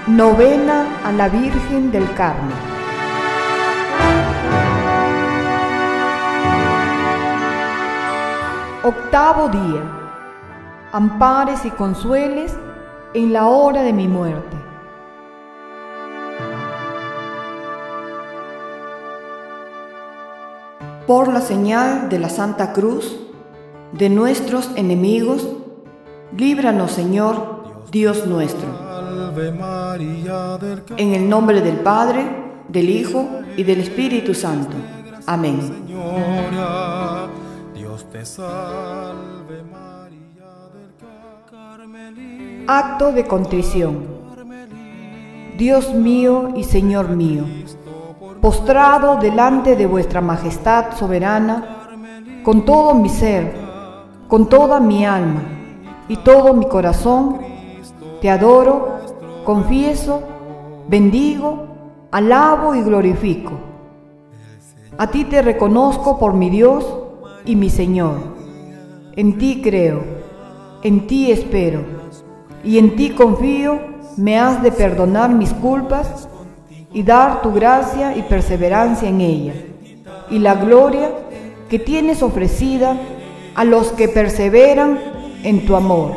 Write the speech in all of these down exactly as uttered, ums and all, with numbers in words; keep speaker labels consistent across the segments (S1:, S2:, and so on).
S1: Novena a la Virgen del Carmen. Octavo día. Ampares y consueles en la hora de mi muerte. Por la señal de la Santa Cruz de nuestros enemigos, líbranos, Señor, Dios nuestro. En el nombre del Padre, del Hijo y del Espíritu Santo. Amén. Acto de contrición. Dios mío y Señor mío, postrado delante de vuestra majestad soberana, con todo mi ser, con toda mi alma y todo mi corazón, te adoro, confieso, bendigo, alabo y glorifico. A ti te reconozco por mi Dios y mi Señor. En ti creo, en ti espero, y en ti confío. Me has de perdonar mis culpas y dar tu gracia y perseverancia en ella, y la gloria que tienes ofrecida a los que perseveran en tu amor.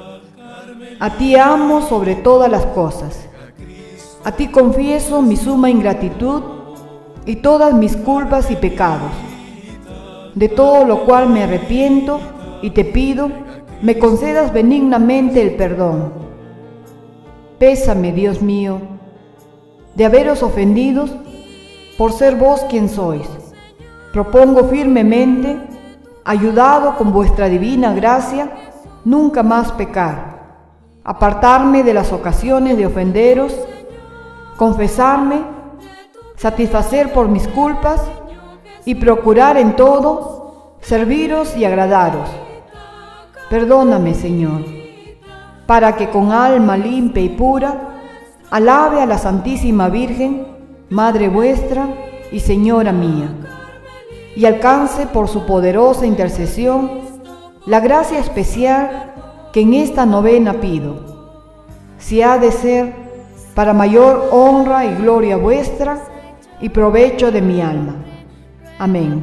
S1: A ti amo sobre todas las cosas. A ti confieso mi suma ingratitud y todas mis culpas y pecados, de todo lo cual me arrepiento y te pido me concedas benignamente el perdón. Pésame, Dios mío, de haberos ofendido por ser vos quien sois. Propongo firmemente, ayudado con vuestra divina gracia, nunca más pecar, apartarme de las ocasiones de ofenderos, confesarme, satisfacer por mis culpas y procurar en todo serviros y agradaros. Perdóname, Señor, para que con alma limpia y pura alabe a la Santísima Virgen, Madre vuestra y Señora mía, y alcance por su poderosa intercesión la gracia especial que en esta novena pido, si ha de ser para mayor honra y gloria vuestra y provecho de mi alma. Amén.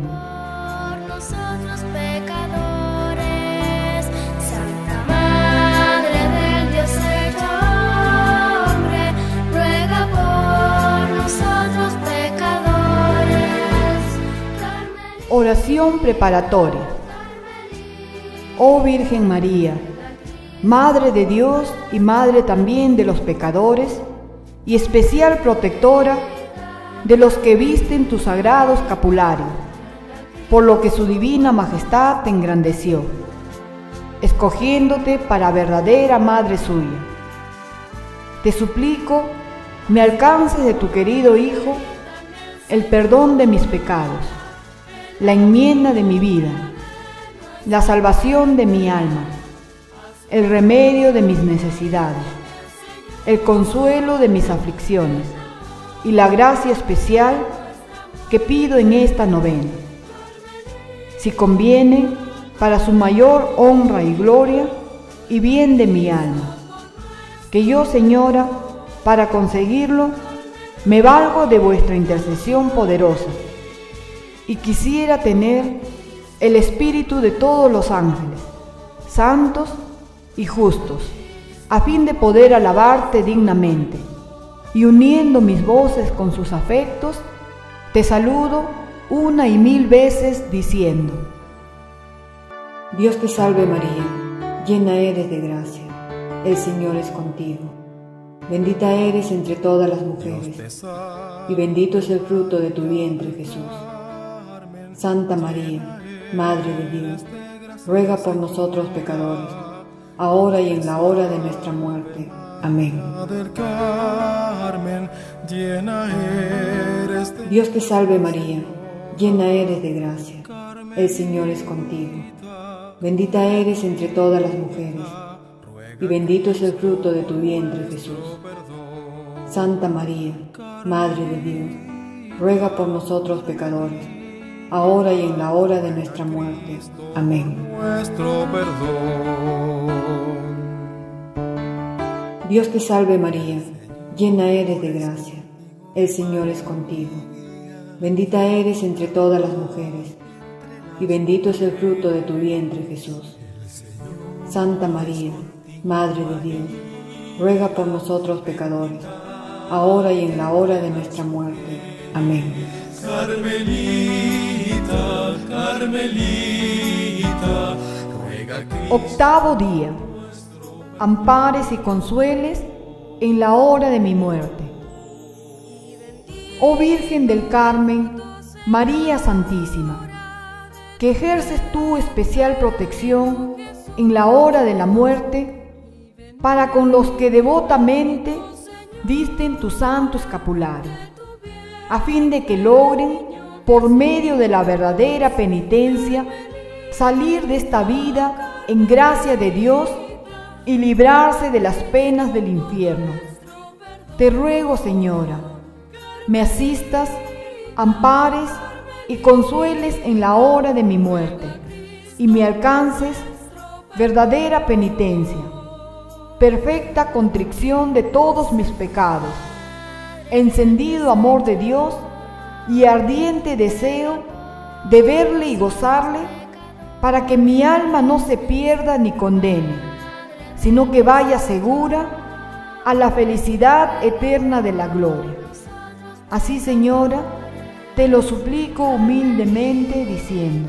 S1: Oración preparatoria. Oh Virgen María, Madre de Dios y Madre también de los pecadores, y especial protectora de los que visten tu sagrado escapulario, por lo que su divina majestad te engrandeció, escogiéndote para verdadera Madre suya. Te suplico, me alcances de tu querido Hijo el perdón de mis pecados, la enmienda de mi vida, la salvación de mi alma, el remedio de mis necesidades, el consuelo de mis aflicciones y la gracia especial que pido en esta novena. Si conviene, para su mayor honra y gloria y bien de mi alma, que yo, Señora, para conseguirlo, me valgo de vuestra intercesión poderosa, y quisiera tener el espíritu de todos los ángeles, santos y justos, a fin de poder alabarte dignamente, y uniendo mis voces con sus afectos, te saludo una y mil veces diciendo: Dios te salve María, llena eres de gracia, el Señor es contigo. Bendita eres entre todas las mujeres, y bendito es el fruto de tu vientre, Jesús. Santa María, Madre de Dios, ruega por nosotros pecadores, ahora y en la hora de nuestra muerte. Amén. Dios te salve María, llena eres de gracia, el Señor es contigo. Bendita eres entre todas las mujeres, y bendito es el fruto de tu vientre, Jesús. Santa María, Madre de Dios, ruega por nosotros pecadores, ahora y en la hora de nuestra muerte. Amén. Dios te salve María, llena eres de gracia, el Señor es contigo. Bendita eres entre todas las mujeres, y bendito es el fruto de tu vientre, Jesús. Santa María, Madre de Dios, ruega por nosotros pecadores, ahora y en la hora de nuestra muerte. Amén.
S2: Carmelita, Carmelita, ruega que...
S1: Octavo día. Ampares y consueles en la hora de mi muerte. Oh Virgen del Carmen, María Santísima, que ejerces tú especial protección en la hora de la muerte para con los que devotamente visten tu santo escapulario, a fin de que logren, por medio de la verdadera penitencia, salir de esta vida en gracia de Dios y librarse de las penas del infierno. Te ruego, Señora, me asistas, ampares y consueles en la hora de mi muerte, y me alcances verdadera penitencia, perfecta contrición de todos mis pecados, encendido amor de Dios y ardiente deseo de verle y gozarle, para que mi alma no se pierda ni condene, sino que vaya segura a la felicidad eterna de la gloria. Así, Señora, te lo suplico humildemente, diciendo: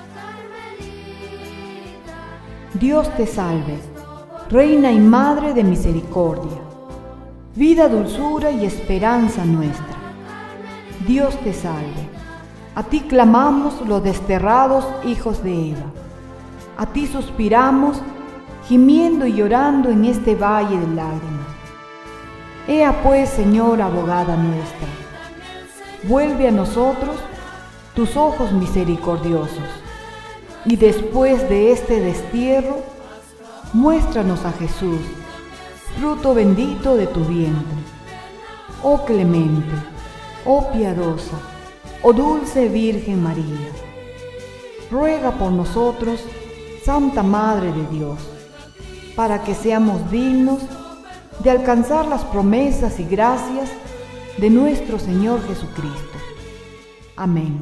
S1: Dios te salve, Reina y Madre de misericordia, vida, dulzura y esperanza nuestra. Dios te salve, a ti clamamos los desterrados hijos de Eva, a ti suspiramos, gimiendo y llorando en este valle de lágrimas. Ea pues, Señora abogada nuestra, vuelve a nosotros tus ojos misericordiosos, y después de este destierro, muéstranos a Jesús, fruto bendito de tu vientre. Oh clemente, oh piadosa, oh dulce Virgen María, ruega por nosotros, Santa Madre de Dios, para que seamos dignos de alcanzar las promesas y gracias de nuestro Señor Jesucristo. Amén.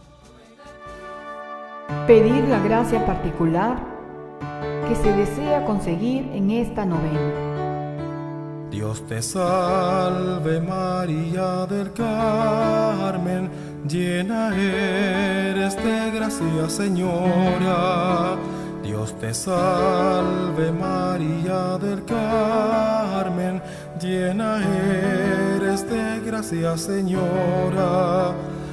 S1: Pedir la gracia particular que se desea conseguir en esta novena.
S2: Dios te salve María del Carmen, llena eres de gracia, Señora. Dios te salve María del Carmen, llena eres de gracia, Señora.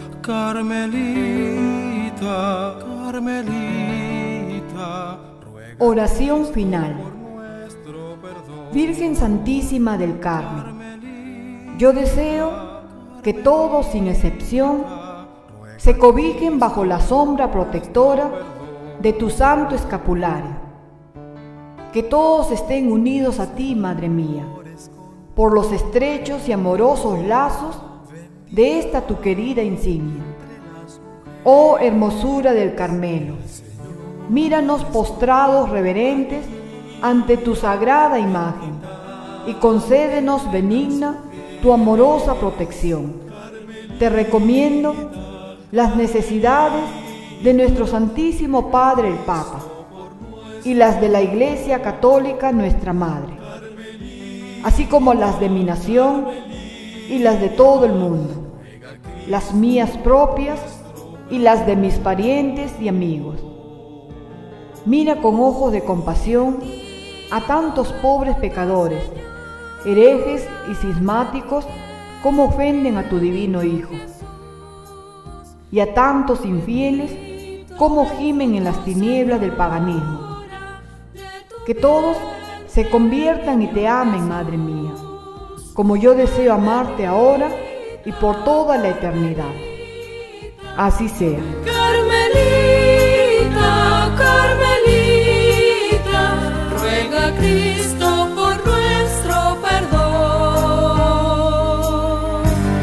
S2: Carmelita, Carmelita,
S1: oración final. Virgen Santísima del Carmen, yo deseo que todos, sin excepción, se cobijen bajo la sombra protectora de tu santo escapulario. Que todos estén unidos a ti, Madre mía, por los estrechos y amorosos lazos de esta tu querida insignia. Oh hermosura del Carmelo, míranos postrados reverentes ante tu sagrada imagen y concédenos benigna tu amorosa protección. Te recomiendo las necesidades de nuestro Santísimo Padre el Papa y las de la Iglesia Católica nuestra Madre, así como las de mi nación y las de todo el mundo, las mías propias y las de mis parientes y amigos. Mira con ojos de compasión a tantos pobres pecadores, herejes y cismáticos, como ofenden a tu divino Hijo, y a tantos infieles como gimen en las tinieblas del paganismo. Que todos se conviertan y te amen, Madre mía, como yo deseo amarte ahora y por toda la eternidad. Así sea.
S3: Carmelita, Carmelita.